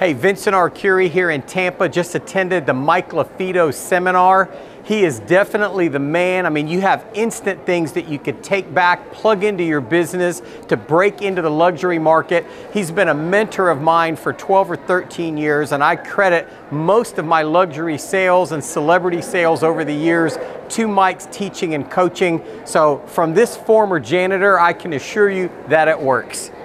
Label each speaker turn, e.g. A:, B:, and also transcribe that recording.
A: Hey, Vince Arcuri here in Tampa, just attended the Mike LaFido seminar. He is definitely the man. I mean, you have instant things that you could take back, plug into your business to break into the luxury market. He's been a mentor of mine for 12 or 13 years, and I credit most of my luxury sales and celebrity sales over the years to Mike's teaching and coaching. So from this former janitor, I can assure you that it works.